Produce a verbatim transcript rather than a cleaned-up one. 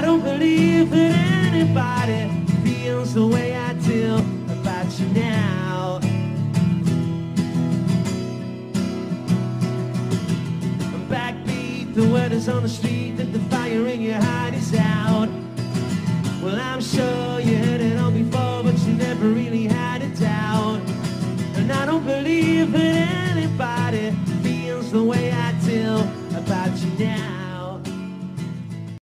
don't believe that anybody feels the way I do about you now. Backbeat, the word is on the street that the fire in your heart is out. Well, I'm sure you heard it all before, but you never really had a doubt. And I don't believe that anybody feels the way I do about you now.